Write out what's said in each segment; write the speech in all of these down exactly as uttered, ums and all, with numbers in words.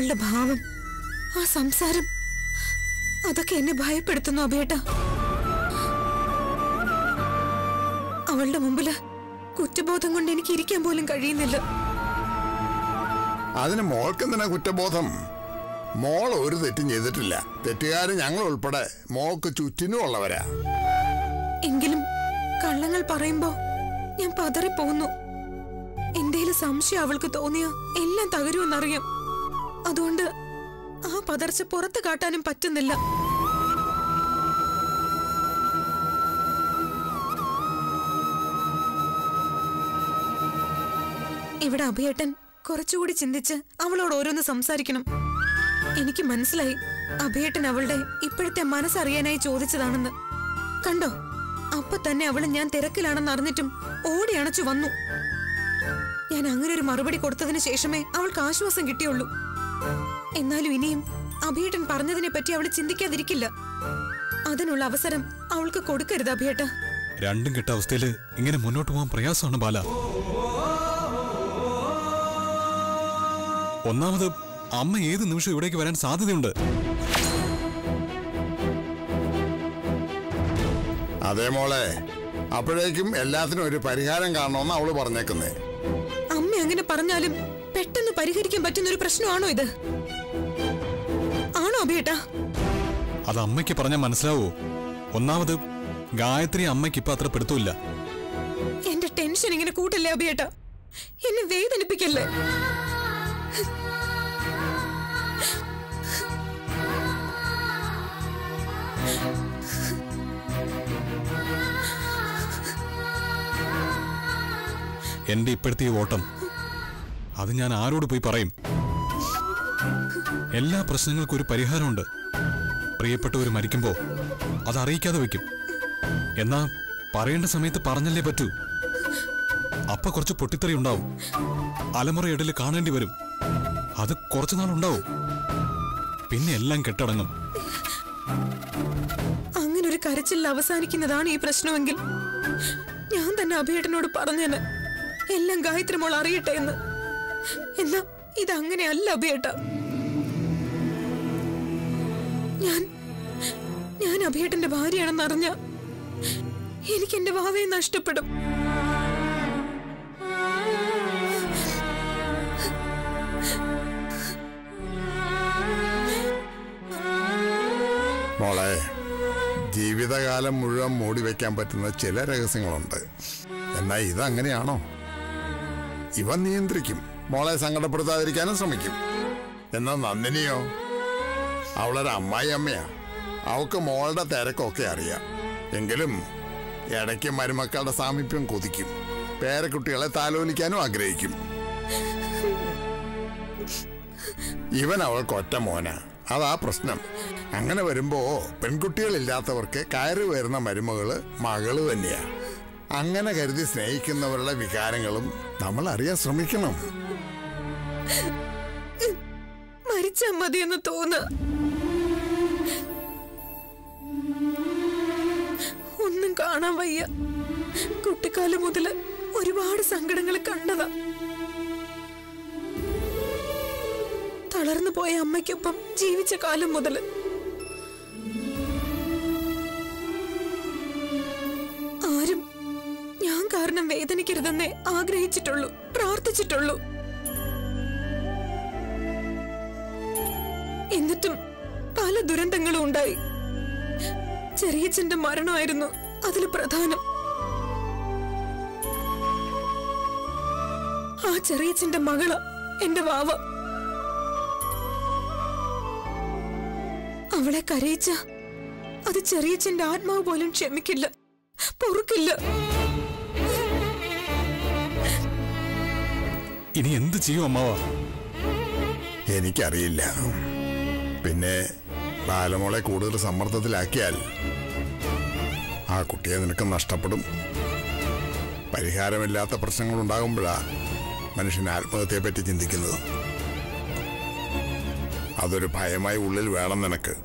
അവളുടെ ഭാവം, ആ സംസാരം, അതൊക്കെ എന്നെ ഭയപ്പെടുത്തുന്നു അഭിയേട്ടാ. അവളുടെ മുമ്പില് കുറ്റബോധം കൊണ്ട് എനിക്ക് ഇരിക്കാൻ പോലും കഴിയുന്നില്ല. അതിന് മോൾക്കെന്തിനാ കുറ്റബോധം? മോൾ ഒരു തെറ്റും ചെയ്തിട്ടില്ല. തെറ്റുകാരൻ ഞങ്ങൾ ഉൾപ്പെടെ മോൾക്ക് ചുറ്റിനും ഉള്ളവരാ. എങ്കിലും കള്ളങ്ങൾ പറയുമ്പോ ഞാൻ പതറിപ്പോന്നു. എന്തേലും സംശയം അവൾക്ക് തോന്നിയ എല്ലാം തകരുമെന്നറിയാം. അതുകൊണ്ട് ആ പതർച്ച പുറത്ത് കാട്ടാനും പറ്റുന്നില്ല. ഇവിടെ അഭിയേട്ടൻ കുറച്ചുകൂടി ചിന്തിച്ച് അവളോട് ഓരോന്ന് സംസാരിക്കണം. എനിക്ക് മനസ്സിലായി അഭിയേട്ടൻ അവളുടെ ഇപ്പോഴത്തെ മനസ്സറിയാനായി ചോദിച്ചതാണെന്ന്. കണ്ടോ, അപ്പൊ തന്നെ അവള് ഞാൻ തിരക്കിലാണെന്ന് അറിഞ്ഞിട്ടും ഓടി അണച്ചു വന്നു. ഞാൻ അങ്ങനെ ഒരു മറുപടി കൊടുത്തതിന് ശേഷമേ അവൾക്ക് ആശ്വാസം കിട്ടിയുള്ളൂ. എന്നാലും ഇനിയും അഭിയേട്ടൻ പറഞ്ഞതിനെ പറ്റി അവള് ചിന്തിക്കാതിരിക്കില്ല. അതിനുള്ള അവസരം അവൾക്ക് കൊടുക്കരുത് അഭിയേട്ട. രണ്ടും കെട്ട അവസ്ഥയില് ഇങ്ങനെ മുന്നോട്ട് പോകാൻ പ്രയാസമാണ് ബാല. ഒന്നാമത് അമ്മ ഏത് നിമിഷം ഇവിടേക്ക് വരാൻ സാധ്യതയുണ്ട്. അതേ മോളെ, അപ്പോഴേക്കും എല്ലാത്തിനും ഒരു പരിഹാരം കാണണമെന്ന് അവള് പറഞ്ഞേക്കുന്നേ. അമ്മ അങ്ങനെ പറഞ്ഞാലും പെട്ടെന്ന് പരിഹരിക്കാൻ പറ്റുന്ന ഒരു പ്രശ്നമാണോ ഇത്? ആണോ അഭിയേട്ടാ? അത് അമ്മയ്ക്ക് പറഞ്ഞാൽ മനസ്സിലാവോ? ഒന്നാമത് ഗായത്രി അമ്മയ്ക്ക് ഇപ്പൊ അത്ര പിടുത്തമില്ല. എന്റെ ടെൻഷൻ ഇങ്ങനെ കൂട്ടല്ലേ അഭിയേട്ടാ, എന്നെ വേദനിപ്പിക്കല്ലേ. എന്റെ ഇപ്പോഴത്തെ ഓട്ടം അത് ഞാൻ ആരോട് പോയി പറയും? എല്ലാ പ്രശ്നങ്ങൾക്കും ഒരു പരിഹാരമുണ്ട്. പ്രിയപ്പെട്ടവർ മരിക്കുമ്പോ അത് അറിയിക്കാതെ വെക്കും. എന്നാ പറയേണ്ട സമയത്ത് പറഞ്ഞല്ലേ പറ്റൂ. അപ്പൊ കുറച്ച് പൊട്ടിത്തെറി ഉണ്ടാവും. അലമുറയിടയിൽ കാണേണ്ടി വരും. അത് കുറച്ചു നാളുണ്ടാവും. പിന്നെ എല്ലാം കെട്ടടങ്ങും. അങ്ങനെ ഒരു കരച്ചിൽ അവസാനിക്കുന്നതാണ് ഈ പ്രശ്നമെങ്കിൽ ഞാൻ തന്നെ അഭിയേട്ടനോട് പറഞ്ഞേനെ എല്ലാം ഗായത്രി മോൾ അറിയട്ടെ എന്ന്. എന്നാ ഇതങ്ങനെയല്ല അഭിയേട്ട. ഞാൻ ഞാൻ അഭിയേട്ടന്റെ ഭാര്യയാണെന്ന് അറിഞ്ഞ എനിക്ക് എന്റെ ഭാവയെ നഷ്ടപ്പെടും. മോളെ, ജീവിതകാലം മുഴുവൻ മൂടി വെക്കാൻ പറ്റുന്ന ചില രഹസ്യങ്ങളുണ്ട്. എന്നാ ഇതങ്ങനെയാണോ? ഇവൻ നിയന്ത്രിക്കും, മോളെ സങ്കടപ്പെടുത്താതിരിക്കാനും ശ്രമിക്കും. എന്നാ നന്ദിനിയോ? അവളൊരു അമ്മായി അമ്മയാ. അവൾക്ക് മോളുടെ തിരക്കൊക്കെ അറിയാം. എങ്കിലും ഇടയ്ക്ക് മരുമക്കളുടെ സാമീപ്യം കൊതിക്കും. പേരക്കുട്ടികളെ താലോലിക്കാനും ആഗ്രഹിക്കും. ഇവൻ അവൾക്ക് ഒറ്റ മോനാ. അതാ പ്രശ്നം. അങ്ങനെ വരുമ്പോ പെൺകുട്ടികളില്ലാത്തവർക്ക് കയറി വരുന്ന മരുമകള് മകള് തന്നെയാ. അങ്ങനെ കരുതി സ്നേഹിക്കുന്നവരുടെ വികാരങ്ങളും നമ്മൾ അറിയാൻ ശ്രമിക്കണം. മരിച്ചാ മതിയെന്ന് തോന്ന ഒന്നും കാണാൻ വയ്യ. കുട്ടിക്കാലം മുതല് ഒരുപാട് സങ്കടങ്ങൾ കണ്ടതാ. തളർന്നു പോയ അമ്മയ്ക്കൊപ്പം ജീവിച്ച കാലം മുതല് ആരും ഞാൻ കാരണം വേദനിക്കരുതെന്നേ ആഗ്രഹിച്ചിട്ടുള്ളൂ, പ്രാർത്ഥിച്ചിട്ടുള്ളൂ. എന്നിട്ടും പല ദുരന്തങ്ങളും ഉണ്ടായി. ചെറിയച്ഛന്റെ മരണമായിരുന്നു അതിൽ പ്രധാനം. ആ ചെറിയച്ഛന്റെ മകള എന്റെ വാവ. അവളെ കരയിച്ച അത് ചെറിയച്ഛന്റെ ആത്മാവ് പോലും ക്ഷമിക്കില്ല, പൊറുക്കില്ല. ഇനി എന്ത് ചെയ്യും അമ്മാവ? എനിക്കറിയില്ല. പിന്നെ ബാലമോളെ കൂടുതൽ സമ്മർദ്ദത്തിലാക്കിയാൽ ആ കുട്ടിയെ നിനക്ക് നഷ്ടപ്പെടും. പരിഹാരമില്ലാത്ത പ്രശ്നങ്ങൾ ഉണ്ടാകുമ്പോഴാ മനുഷ്യൻ ആത്മഹത്യയെ പറ്റി ചിന്തിക്കുന്നത്. അതൊരു ഭയമായി ഉള്ളിൽ വേണം നിനക്ക്.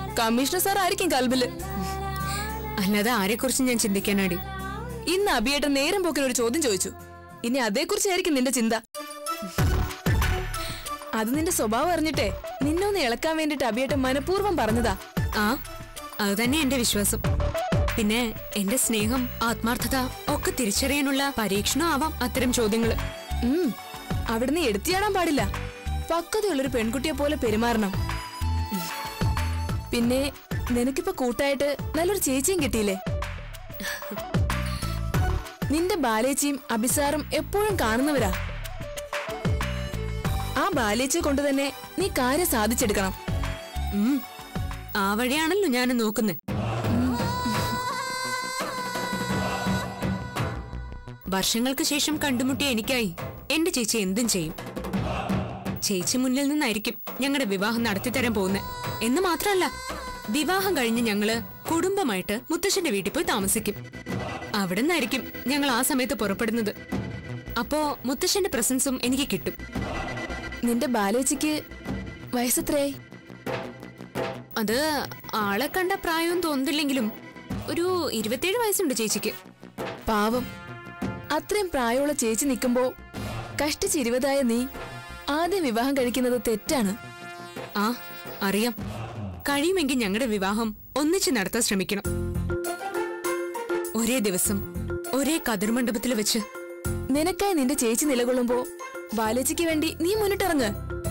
കമ്മീഷണർ സാർ ആയിരിക്കും കൽബില്. അല്ലാതെ ആരെക്കുറിച്ച് ഞാൻ ചിന്തിക്കാനാടി? ഇന്ന് അഭിയേട്ടൻ നേരം പോക്കിന് ഒരു ചോദ്യം ചോദിച്ചു. ഇനി അതേക്കുറിച്ചായിരിക്കും നിന്റെ ചിന്ത. അത് നിന്റെ സ്വഭാവം അറിഞ്ഞിട്ടേ നിന്നൊന്ന് ഇളക്കാൻ വേണ്ടിട്ട് അഭിയേട്ടൻ മനഃപൂർവ്വം പറഞ്ഞതാ. ആ, അത് തന്നെ എന്റെ വിശ്വാസം. പിന്നെ എന്റെ സ്നേഹം, ആത്മാർത്ഥത ഒക്കെ തിരിച്ചറിയാനുള്ള പരീക്ഷണം ആവാം അത്തരം ചോദ്യങ്ങള്. ഉം അവിടുന്ന് എടുത്തിയാടാൻ പാടില്ല. പക്വതയുള്ളൊരു പെൺകുട്ടിയെ പോലെ പെരുമാറണം. പിന്നെ നിനക്കിപ്പോ കൂട്ടായിട്ട് നല്ലൊരു ചേച്ചിയും കിട്ടിയില്ലേ? നിന്റെ ബാലേച്ചിയും അഭിസാറും എപ്പോഴും കാണുന്നവരാ. ആ ബാലേച്ചിയെ കൊണ്ട് തന്നെ നീ കാര്യം സാധിച്ചെടുക്കണം. ഉം ആ വഴിയാണല്ലോ ഞാൻ നോക്കുന്നേ. വർഷങ്ങൾക്ക് ശേഷം കണ്ടുമുട്ടിയ എനിക്കായി എന്റെ ചേച്ചി എന്തും ചെയ്യും. ചേച്ചി മുന്നിൽ നിന്നായിരിക്കും ഞങ്ങളുടെ വിവാഹം നടത്തിത്തരാൻ പോകുന്നത് എന്ന് മാത്രമല്ല, വിവാഹം കഴിഞ്ഞ് ഞങ്ങള് കുടുംബമായിട്ട് മുത്തശ്ശന്റെ വീട്ടിൽ പോയി താമസിക്കും. അവിടെ നിന്നായിരിക്കും ഞങ്ങൾ ആ സമയത്ത് പുറപ്പെടുന്നത്. അപ്പോ മുത്തശ്ശന്റെ പ്രസൻസും എനിക്ക് കിട്ടും. നിന്റെ ബാലേച്ചിക്ക് വയസ്സെത്രയായി? അത് ആളെ കണ്ട പ്രായവും തോന്നില്ലെങ്കിലും ഒരു ഇരുപത്തിയേഴ് വയസ്സുണ്ട് ചേച്ചിക്ക്. പാവം, അത്രയും പ്രായമുള്ള ചേച്ചി നിൽക്കുമ്പോ കഷ്ടിച്ച് ഇരുപതായ നീ ആദ്യം വിവാഹം കഴിക്കുന്നത് തെറ്റാണ്. ആ അറിയാം. കഴിയുമെങ്കിൽ ഞങ്ങളുടെ വിവാഹം ഒന്നിച്ച് നടത്താൻ ശ്രമിക്കണം. ഒരേ ദിവസം ഒരേ കതിർമണ്ഡപത്തിൽ വെച്ച്. നിനക്കായി നിന്റെ ചേച്ചി നിലകൊള്ളുമ്പോ ബാലേച്ചിക്ക് വേണ്ടി നീ മുന്നിട്ടിറങ്ങ്.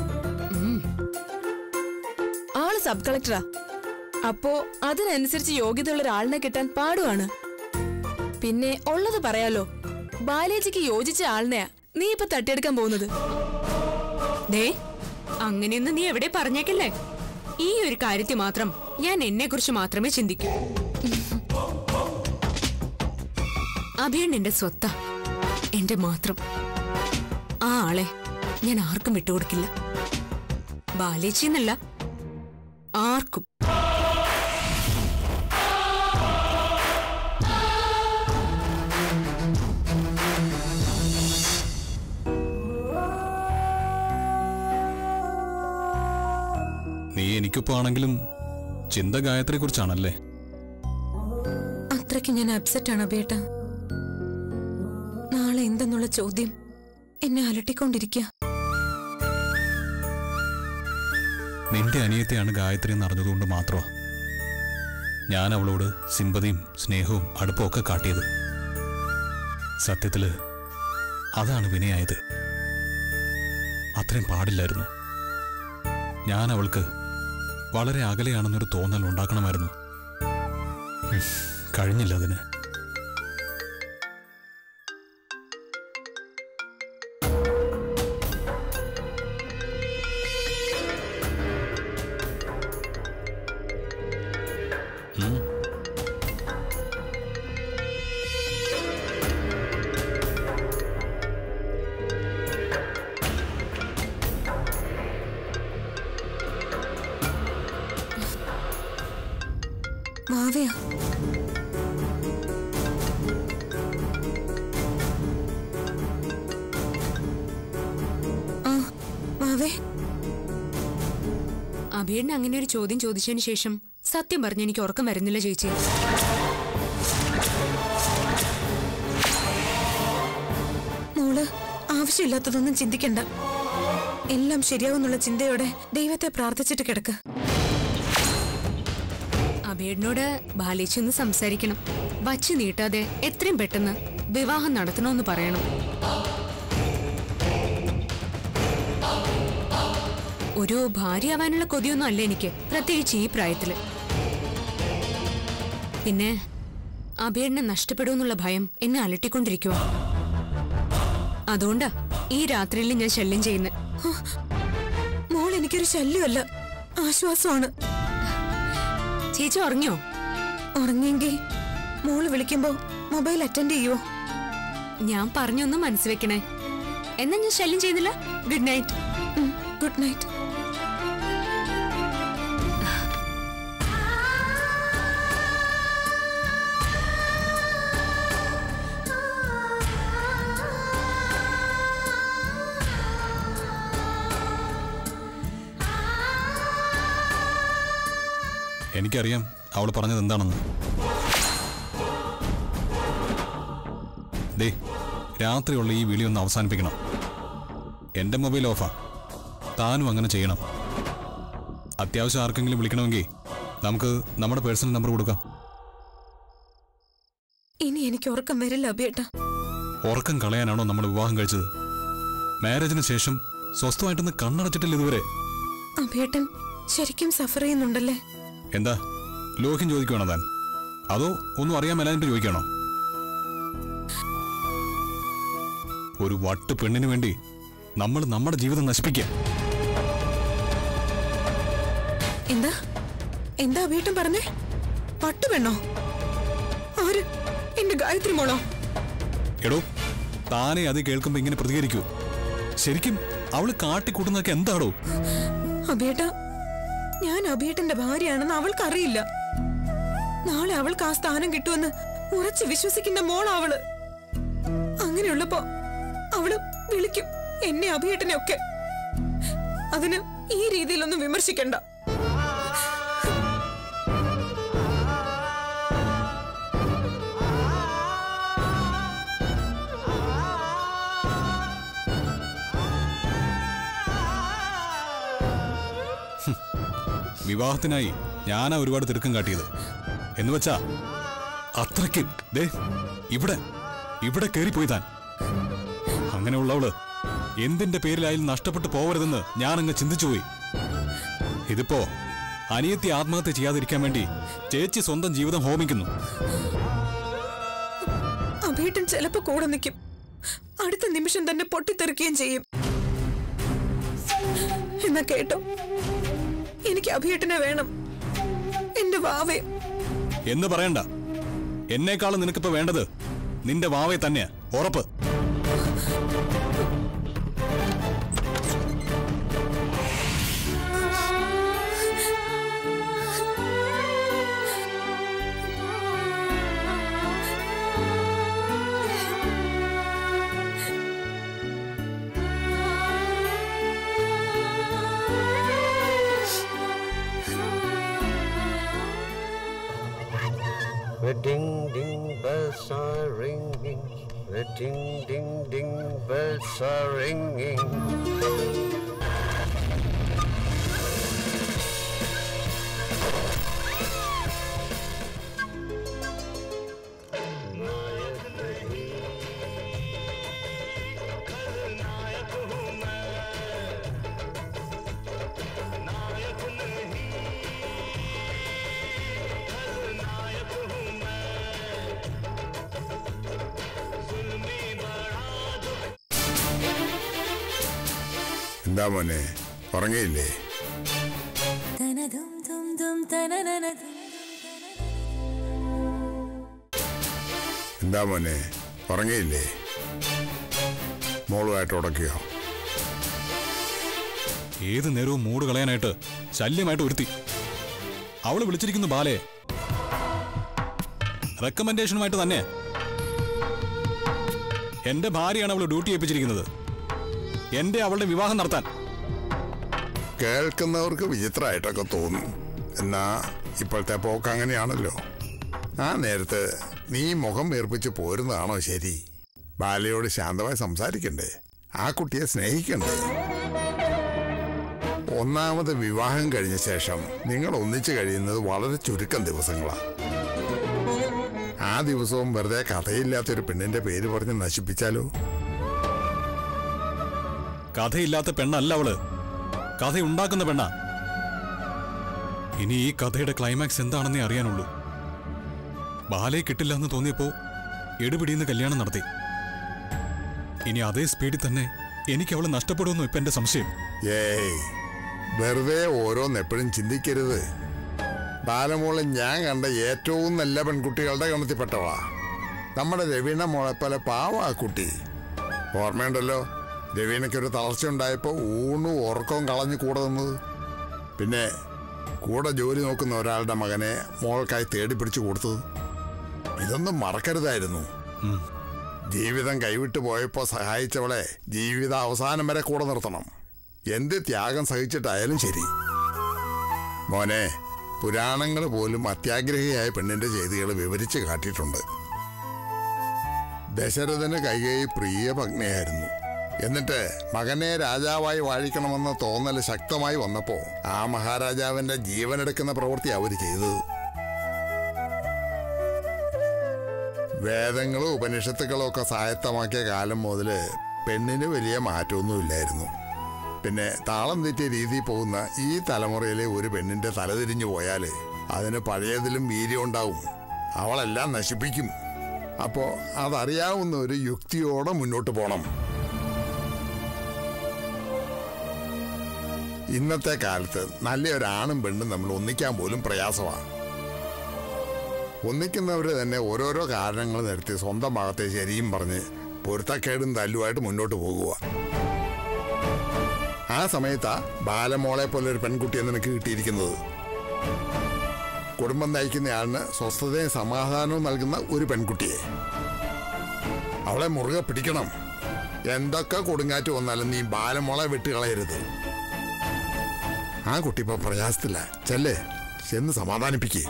ആള് സബ് കളക്ടറാ. അപ്പോ അതിനനുസരിച്ച് യോഗ്യതയുള്ള ഒരാളിനെ കിട്ടാൻ പാടുവാണ്. പിന്നെ ഉള്ളത് പറയാലോ, ബാലേച്ചിക്ക് യോജിച്ച ആളിനെയാ നീ ഇപ്പൊ തട്ടിയെടുക്കാൻ പോകുന്നത്. ദേ, അങ്ങനെയൊന്നും നീ എവിടെ പറഞ്ഞേക്കല്ലേ. ഈ ഒരു കാര്യത്തിൽ മാത്രം ഞാൻ എന്നെ കുറിച്ച് മാത്രമേ ചിന്തിക്കൂ. അഭിയൻ എന്റെ സ്വത്താ, എന്റെ മാത്രം. ആ ആളെ ഞാൻ ആർക്കും വിട്ടുകൊടുക്കില്ല. ബാലേച്ചിന്നല്ല, ആർക്കും. നീ എനിക്കൊപ്പം ആണെങ്കിലും ചിന്ത ഗായത്രിയെ കുറിച്ചാണല്ലേ? അത്രയ്ക്ക് ഞാൻ അപ്സെറ്റ് ആണ് അബേട്ട. നാളെ എന്തെന്നുള്ള ചോദ്യം എന്നെ അലട്ടിക്കൊണ്ടിരിക്കുക. നിന്റെ അനിയത്തെയാണ് ഗായത്രി എന്നറിഞ്ഞതുകൊണ്ട് മാത്രമാ ഞാൻ അവളോട് സിമ്പതിയും സ്നേഹവും അടുപ്പമൊക്കെ കാട്ടിയത്. സത്യത്തില് അതാണ് വിനയായത്. അത്രയും പാടില്ലായിരുന്നു. ഞാൻ അവൾക്ക് വളരെ അകലെയാണെന്നൊരു തോന്നൽ ഉണ്ടാക്കണമായിരുന്നു. കഴിഞ്ഞില്ല അതിന്. വാവയാ? ആ വാവേ. അഭിയേട്ടന് അങ്ങനെ ഒരു ചോദ്യം ചോദിച്ചതിന് ശേഷം സത്യം പറഞ്ഞ് എനിക്ക് ഉറക്കം വരുന്നില്ല ചേച്ചി. മോള് ആവശ്യമില്ലാത്തതൊന്നും ചിന്തിക്കണ്ട. എല്ലാം ശരിയാവുന്നുള്ള ചിന്തയോടെ ദൈവത്തെ പ്രാർത്ഥിച്ചിട്ട് കിടക്ക്. അഭിയേട്ടനോട് ബാലേച്ചൊന്ന് സംസാരിക്കണം. വച്ച് നീട്ടാതെ എത്രയും പെട്ടെന്ന് വിവാഹം നടത്തണമെന്ന് പറയണം. ഒരു ഭാര്യയാവാനുള്ള കൊതിയൊന്നും അല്ല എനിക്ക്, പ്രത്യേകിച്ച് ഈ പ്രായത്തില്. പിന്നെ അഭിയേട്ടനെ നഷ്ടപ്പെടുമെന്നുള്ള ഭയം എന്നെ അലട്ടിക്കൊണ്ടിരിക്കുക. അതുകൊണ്ടാ ഈ രാത്രിയിൽ ഞാൻ ശല്യം ചെയ്യുന്നത്. മോൾ എനിക്കൊരു ശല്യമല്ല, ആശ്വാസമാണ്. ചേച്ചി ഉറങ്ങിയോ? ഉറങ്ങിയെങ്കിൽ മോള് വിളിക്കുമ്പോ മൊബൈൽ അറ്റൻഡ് ചെയ്യോ? ഞാൻ പറഞ്ഞൊന്നും മനസ്സ് വെക്കണേ. എന്നാ ഞാൻ ശല്യം ചെയ്യുന്നില്ല. Good night. Good night. എനിക്കറിയാം അവൾ പറഞ്ഞത് എന്താണെന്ന്. ദേ, രാത്രിയുള്ള ഈ വിളി ഒന്ന് അവസാനിപ്പിക്കണം. എൻ്റെ മൊബൈൽ ഓഫാ, താനും അങ്ങനെ ചെയ്യണം. അത്യാവശ്യം ആർക്കെങ്കിലും വിളിക്കണമെങ്കിൽ നമുക്ക് നമ്മുടെ പേഴ്സണൽ നമ്പർ കൊടുക്കാം. ഇനി എനിക്ക് ഉറക്കം വരില്ല അഭിയേട്ട. ഉറക്കം കളയാനാണോ നമ്മൾ വിവാഹം കഴിച്ചത്? മാരേജിന് ശേഷം സ്വസ്ഥമായിട്ടൊന്ന് കണ്ണടച്ചിട്ടില്ല ഇതുവരെ. അഭിയേട്ടൻ ശരിക്കും സഫർ ചെയ്യുന്നുണ്ടല്ലേ? എന്താ ലോഹ്യം ചോദിക്കുവാണോ താൻ? അതോ ഒന്നും അറിയാൻ മേലാഞ്ഞിട്ട് ചോദിക്കണോ? ഒരു വട്ട് പെണ്ണിന് വേണ്ടി നമ്മൾ നമ്മുടെ ജീവിതം നശിപ്പിക്കുക. എന്താ എന്താ അഭിയേട്ടൻ പറഞ്ഞേ? പട്ടുപെണ്ണോ? ആര്? എന്റെ ഗായത്രി മോളോ? എടോ, താനെ അത് കേൾക്കുമ്പോ ഇങ്ങനെ പ്രതികരിക്കൂ? ശരിക്കും അവള് കാട്ടിക്കൂട്ടുന്നതൊക്കെ എന്താടോ? അഭിയേട്ട, ഞാൻ അഭിയേട്ടന്റെ ഭാര്യയാണെന്ന് അവൾക്കറിയില്ല. നാളെ അവൾക്ക് ആ സ്ഥാനം കിട്ടുമെന്ന് ഉറച്ചു വിശ്വസിക്കുന്ന മോളാ അവള്. അങ്ങനെയുള്ളപ്പോ അവള് വിളിക്കും എന്നെ അഭിയേട്ടനെ ഒക്കെ. അതിന് ഈ രീതിയിലൊന്നും വിമർശിക്കണ്ട. വിവാഹത്തിനായി ഞാനാ ഒരുപാട് തിടുക്കം കാട്ടിയത് എന്ന് വെച്ചാ അത്രയ്ക്ക് ദേ ഇവിടെ ഇവിടെ കയറിപ്പോയി താൻ. അങ്ങനെയുള്ളവള് എന്തിന്റെ പേരിലായാലും നഷ്ടപ്പെട്ടു പോവരുതെന്ന് ഞാനങ്ങ് ചിന്തിച്ചുപോയി. ഇതിപ്പോ അനിയത്തി ആത്മഹത്യ ചെയ്യാതിരിക്കാൻ വേണ്ടി ചേച്ചി സ്വന്തം ജീവിതം ഹോമിക്കുന്നു. അഭിയേട്ടൻ ചിലപ്പോ കൂടെ നിൽക്കും, അടുത്ത നിമിഷം തന്നെ പൊട്ടിത്തെറിക്കുകയും ചെയ്യും. എന്നാ കേട്ടോ, എനിക്ക് അഭിയേട്ടനെ വേണം, എന്റെ വാവേ. എന്ന് പറയണ്ട, എന്നേക്കാളും നിനക്കിപ്പോ വേണ്ടത് നിന്റെ വാവേ തന്നെയാ, ഉറപ്പ്. Ding ding bells are ringing, ding ding ding bells are ringing. എന്താ മോനെ, ഉറങ്ങിയില്ലേ? എന്താ മോനെ, ഉറങ്ങിയില്ലേ? മോളുമായിട്ട് ഉടക്കിയോ? ഏത് നേരവും മൂട് കളയാനായിട്ട് ശല്യമായിട്ട് ഒരുത്തി. അവള് വിളിച്ചിരിക്കുന്നു ബാലെ, റെക്കമെൻഡേഷനുമായിട്ട് തന്നെ. എന്റെ ഭാര്യയാണ് അവള് ഡ്യൂട്ടി ഏൽപ്പിച്ചിരിക്കുന്നത്, എന്റെ അവളുടെ വിവാഹം നടത്താൻ. കേൾക്കുന്നവർക്ക് വിചിത്രമായിട്ടൊക്കെ തോന്നും, എന്നാ ഇപ്പോഴത്തെ പോക്ക് അങ്ങനെയാണല്ലോ. ആ നേരത്ത് നീ മുഖം വീർപ്പിച്ച് പോരുന്നതാണോ ശരി? ബാലയോട് ശാന്തമായി സംസാരിക്കണ്ടേ? ആ കുട്ടിയെ സ്നേഹിക്കണ്ടേ? ഒന്നാമത് വിവാഹം കഴിഞ്ഞ ശേഷം നിങ്ങൾ ഒന്നിച്ചു കഴിയുന്നത് വളരെ ചുരുക്കം ദിവസങ്ങളാണ്. ആ ദിവസവും വെറുതെ കഥയില്ലാത്തൊരു പെണ്ണിന്റെ പേര് പറഞ്ഞ് നശിപ്പിച്ചാലോ? കഥയില്ലാത്ത പെണ്ണല്ല അവള്, കഥയുണ്ടാക്കുന്ന പെണ്ണ. ഇനി ഈ കഥയുടെ ക്ലൈമാക്സ് എന്താണെന്നേ അറിയാനുള്ളൂ. ബാലയെ കിട്ടില്ല എന്ന് തോന്നിയപ്പോ എടുപിടിന്ന് കല്യാണം നടത്തി. ഇനി അതേ സ്പീഡിൽ തന്നെ എനിക്ക് അവള് നഷ്ടപ്പെടുമെന്നോ ഇപ്പൊ എന്റെ സംശയം. ഏയ്, വെറുതെ ഓരോന്ന് എപ്പോഴും ചിന്തിക്കരുത്. ബാലമോളെ ഞാൻ കണ്ട ഏറ്റവും നല്ല പെൺകുട്ടികളുടെ ഗണത്തിൽപ്പെട്ടവളാ. നമ്മുടെ രവീണ മോളെപ്പോലെ പാവ ആ കുട്ടി. ഓർമ്മയുണ്ടല്ലോ, രവീണയ്ക്കൊരു തളർച്ച ഉണ്ടായപ്പോൾ ഊണും ഉറക്കവും കളഞ്ഞ് കൂടെ നിന്നത്. പിന്നെ കൂടെ ജോലി നോക്കുന്ന ഒരാളുടെ മകനെ മോൾക്കായി തേടി പിടിച്ചു കൊടുത്തത്. ഇതൊന്നും മറക്കരുതായിരുന്നു. ജീവിതം കൈവിട്ടു പോയപ്പോൾ സഹായിച്ചവളെ ജീവിത അവസാനം വരെ കൂടെ നിർത്തണം. എന്ത് ത്യാഗം സഹിച്ചിട്ടായാലും ശരി. മോനെ, പുരാണങ്ങൾ പോലും അത്യാഗ്രഹിയായ പെണ്ണിന്റെ ചെയ്തികൾ വിവരിച്ച് കാട്ടിയിട്ടുണ്ട്. ദശരഥന് കൈകേയി പ്രിയ പത്നിയായിരുന്നു. എന്നിട്ട് മകനെ രാജാവായി വാഴിക്കണമെന്ന തോന്നൽ ശക്തമായി വന്നപ്പോ ആ മഹാരാജാവിന്റെ ജീവനെടുക്കുന്ന പ്രവൃത്തി അവർ ചെയ്തത്. വേദങ്ങളും ഉപനിഷത്തുക്കളും ഒക്കെ സ്വായത്തമാക്കിയ കാലം മുതൽ പെണ്ണിന് വലിയ മാറ്റമൊന്നുമില്ലായിരുന്നു. പിന്നെ താളം തെറ്റിയ രീതിയിൽ പോകുന്ന ഈ തലമുറയിലെ ഒരു പെണ്ണിന്റെ തലതിരിഞ്ഞു പോയാൽ അതിന് പഴയതിലും വീര്യം ഉണ്ടാവും. അവളെല്ലാം നശിപ്പിക്കും. അപ്പോ അതറിയാവുന്ന ഒരു യുക്തിയോടെ മുന്നോട്ട് പോണം. ഇന്നത്തെ കാലത്ത് നല്ലൊരാണും പെണ്ണും നമ്മൾ ഒന്നിക്കാൻ പോലും പ്രയാസമാണ്. ഒന്നിക്കുന്നവര് തന്നെ ഓരോരോ കാരണങ്ങൾ നിരത്തി സ്വന്തം ഭാഗത്തെ ശരിയും പറഞ്ഞ് പൊരുത്തക്കേടും തല്ലുമായിട്ട് മുന്നോട്ട് പോകുക. ആ സമയത്താ ബാലമോളെ പോലെ ഒരു പെൺകുട്ടിയെ നിനക്ക് കിട്ടിയിരിക്കുന്നത്. കുടുംബം നയിക്കുന്നയാളിന് സ്വസ്ഥതയും സമാധാനവും നൽകുന്ന ഒരു പെൺകുട്ടിയെ. അവളെ മുറുകെ പിടിക്കണം. എന്തൊക്കെ കൊടുങ്കാറ്റ് വന്നാലും നീ ബാലമോളെ വിട്ടുകളയരുത്. ആ കുട്ടി ഇപ്പൊ പ്രയാസത്തില്ല. ചെല്ലേ, ചെന്ന് സമാധാനിപ്പിക്കേ.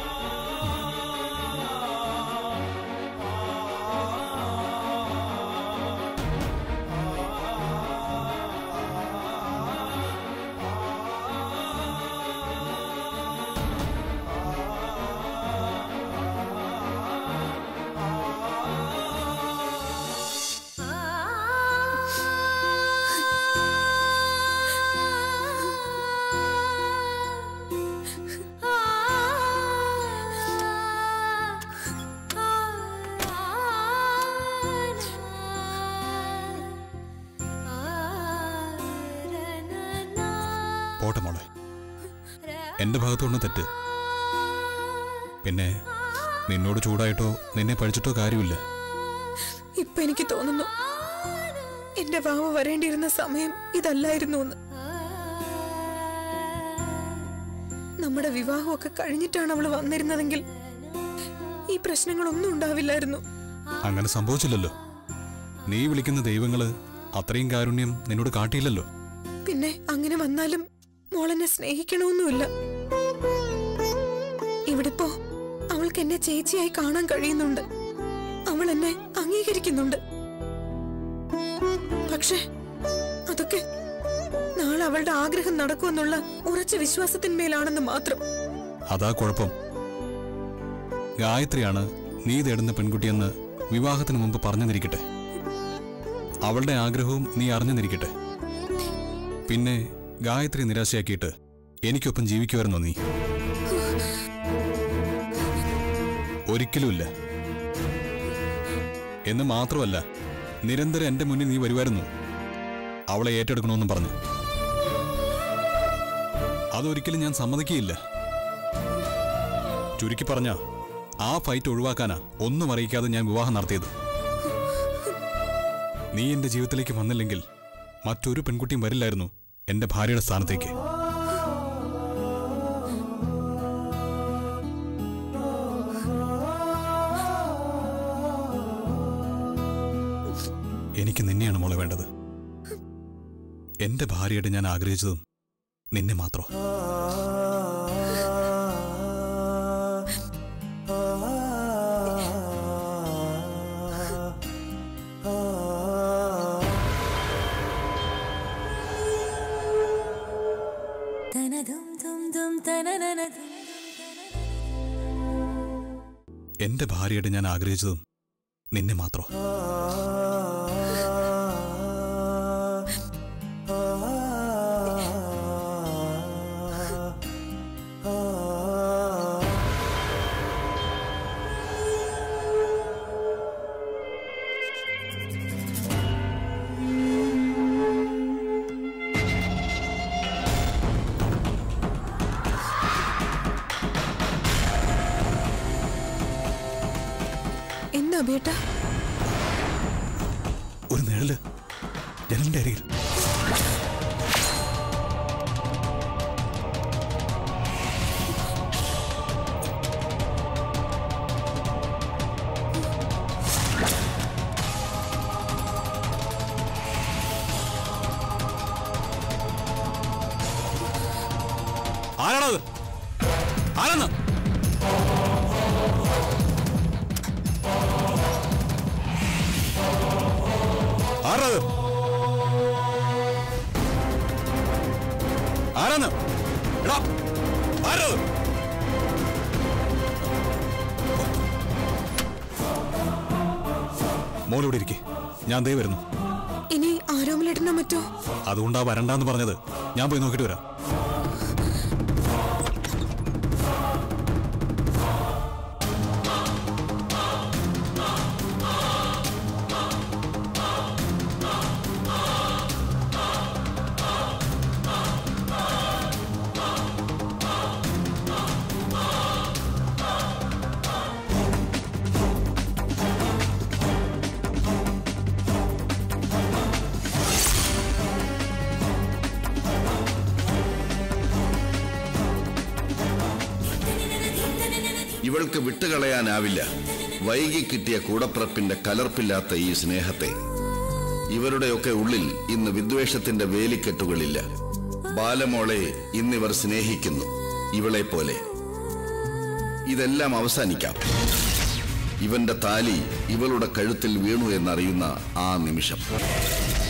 പോട്ടെ മോളെ, എന്റെ ഭാഗത്തുകൊണ്ട് തെറ്റ്. പിന്നെ നിന്നോട് ചൂടായിട്ടോ നിന്നെ പഴിച്ചിട്ടോ കാര്യമില്ല. ഇപ്പൊ എനിക്ക് തോന്നുന്നു എന്റെ വാവ വരേണ്ടിയിരുന്ന സമയം ഇതല്ലായിരുന്നു എന്ന്. നമ്മുടെ വിവാഹമൊക്കെ കഴിഞ്ഞിട്ടാണ് അവള് വന്നിരുന്നതെങ്കിൽ ഈ പ്രശ്നങ്ങളൊന്നും ഉണ്ടാവില്ലായിരുന്നു. അങ്ങനെ സംഭവിച്ചില്ലല്ലോ. നീ വിളിക്കുന്ന ദൈവങ്ങള് അത്രയും കാരുണ്യം നിന്നോട് കാട്ടിയില്ലല്ലോ. പിന്നെ അങ്ങനെ വന്നാലും മോളെന്നെ സ്നേഹിക്കണമെന്നുമില്ല. ഇവിടിപ്പോ അവൾക്ക് എന്നെ ചേച്ചിയായി കാണാൻ കഴിയുന്നുണ്ട്. അവൾ എന്നെ അംഗീകരിക്കുന്നുണ്ട്. പക്ഷെ അതൊക്കെ നാളെ അവളുടെ ആഗ്രഹം നടക്കുമെന്നുള്ള ഉറച്ച വിശ്വാസത്തിന്മേലാണെന്ന് മാത്രം. അതാ കുഴപ്പം. ഗായത്രിയാണ് നീ തേടുന്ന പെൺകുട്ടിയെന്ന് വിവാഹത്തിന് മുമ്പ് പറഞ്ഞെന്നിരിക്കട്ടെ. അവളുടെ ആഗ്രഹവും നീ അറിഞ്ഞെന്നിരിക്കട്ടെ. പിന്നെ ഗായത്രി നിരാശയാക്കിയിട്ട് എനിക്കൊപ്പം ജീവിക്കുമായിരുന്നോ നീ? ഒരിക്കലുമില്ല. എന്ന് മാത്രമല്ല, നിരന്തരം എന്റെ മുന്നിൽ നീ വരുമായിരുന്നു അവളെ ഏറ്റെടുക്കണമെന്നും പറഞ്ഞു. അതൊരിക്കലും ഞാൻ സമ്മതിക്കുകയില്ല. ചുരുക്കി പറഞ്ഞ ആ ഫൈറ്റ് ഒഴിവാക്കാനാ ഒന്നും അറിയിക്കാതെ ഞാൻ വിവാഹം നടത്തിയത്. നീ എന്റെ ജീവിതത്തിലേക്ക് വന്നില്ലെങ്കിൽ മറ്റൊരു പെൺകുട്ടിയും വരില്ലായിരുന്നു എന്റെ ഭാര്യയുടെ സ്ഥാനത്തേക്ക്. എനിക്ക് നിന്നെയാണ് മോളെ വേണ്ടത്. എന്റെ ഭാര്യയുടെ ഞാൻ ആഗ്രഹിച്ചതും നിന്നെ മാത്രം. എന്റെ ഭാര്യയുടെ ഞാൻ ആഗ്രഹിച്ചതും നിന്നെ മാത്രം. എന്താ ബേട്ടാ? ഒരു നിഴല് ജനലിന്റെ അരികിൽ. ആരാണത്? ആരാണ്? ആരാത്? ആരാണ്? എടാ, ആരാത്? മോളിവിടെ ഇരിക്കെ, ഞാൻ ദേ വരുന്നു. ഇനി ആരോമലേട്ടനോ മറ്റോ? അതുകൊണ്ടാ വരണ്ടാന്ന് പറഞ്ഞത്. ഞാൻ പോയി നോക്കിട്ട് വരാം. ഇവൾക്ക് വിട്ടുകളയാനാവില്ല വൈകി കിട്ടിയ കൂടപ്പിറപ്പിന്റെ കലർപ്പില്ലാത്ത ഈ സ്നേഹത്തെ. ഇവരുടെയൊക്കെ ഉള്ളിൽ ഇന്ന് വിദ്വേഷത്തിന്റെ വേലിക്കെട്ടുകളില്ല. ബാലമോളെ ഇന്നിവർ സ്നേഹിക്കുന്നു, ഇവളെ പോലെ. ഇതെല്ലാം അവസാനിക്കാം. ഇവന്റെ താലി ഇവളുടെ കഴുത്തിൽ വീണു എന്നറിയുന്ന ആ നിമിഷം.